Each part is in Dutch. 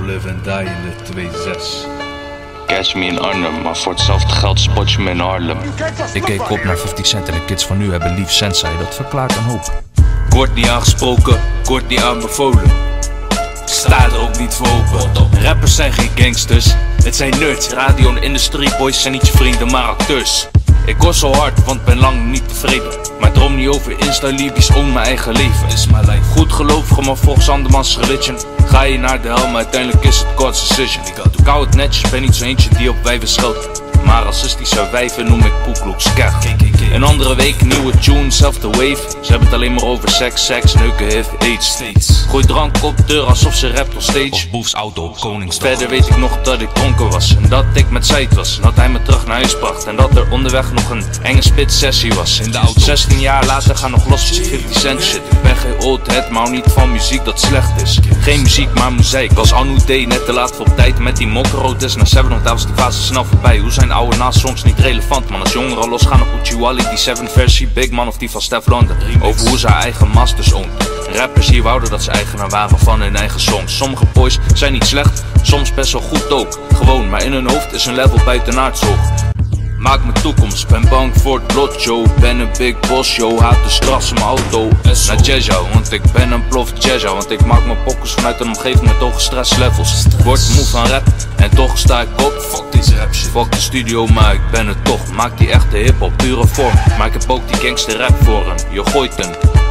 live and die in de 2-6. Catch me in Arnhem, maar voor hetzelfde geld spot je me in Harlem. Ik keek op naar 50 Cent en de kids van nu hebben lief sensei, dat verklaart een hoop. Ik word niet aangesproken, ik word niet aanbevolen. Ik sta er ook niet voor open. Rappers zijn geen gangsters, het zijn nerds. Radio en industrie boys zijn niet je vrienden, maar acteurs. Ik hoor zo hard, want ben lang niet tevreden. Maar droom niet over Insta-libies, own mijn eigen leven. Is mijn life. Goed gelovige, maar volgens andermans religion. Ga je naar de hel, maar uiteindelijk is het God's decision. Ik hou het netjes, ben niet zo eentje die op wijven scheldt. Maar racistische wijven noem ik Ku Klux Klan. Een andere week, nieuwe tune, zelfde wave. Ze hebben het alleen maar over seks, neuken, HIV, AIDS. Gooi drank op de deur alsof ze rapt op stage. Of Boefs auto op Koningsdag. Verder weet ik nog dat ik dronken was en dat ik met Said was. En dat hij me terug naar huis bracht en dat er onderweg nog een enge spit sessie was. In de auto. 16 jaar later gaan nog los met 50 cent shit. Ik ben geen old head, maar hou niet van muziek dat slecht is. Geen muziek, maar muziek. Was Anu D net te laat voor op tijd met die mokro. Dus na 7 was die fase snel voorbij. Hoe zijn oude na-songs niet relevant, man? Als jongeren losgaan op Uchi Wally, die 7 versie, Big Man of die van Stef London. Over hoe ze haar eigen masters own. Rappers hier wouden dat ze eigenaar waren van hun eigen songs. Sommige boys zijn niet slecht, soms best wel goed ook. Gewoon, maar in hun hoofd is een level buitenaards hoog. Maak mijn toekomst, ben bang voor het lot, yo. Ben een big boss, yo. Haat de strass in mijn auto. Naar Jazza, want ik ben een plof Jazza. Want ik maak mijn pokkers vanuit een omgeving met hoge stresslevels. Word moe van rap en toch sta ik op. Fuck deze rap shit. Fuck de studio, maar ik ben het toch. Maak die echte hiphop, pure vorm. Maar ik heb ook die gangster rap voor hem. Je gooit een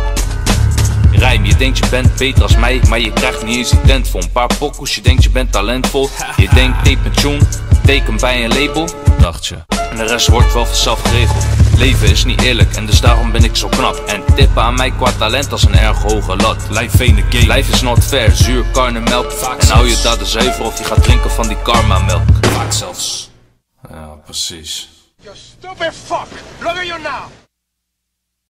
rijm, je denkt je bent beter als mij, maar je krijgt niet eens die tent voor. Een paar pokkels, je denkt je bent talentvol. Je denkt nee pensioen, teken bij een label. Dacht je. En de rest wordt wel vanzelf geregeld. Leven is niet eerlijk en dus daarom ben ik zo knap. En tippen aan mij qua talent als een erg hoge lat. Life ain't the game. Life is not fair, zuur, karnemelk. En hou je dat de zuiver of je gaat drinken van die karma melk. Vaak zelfs. Ja, precies. You stupid fuck! Look at you now!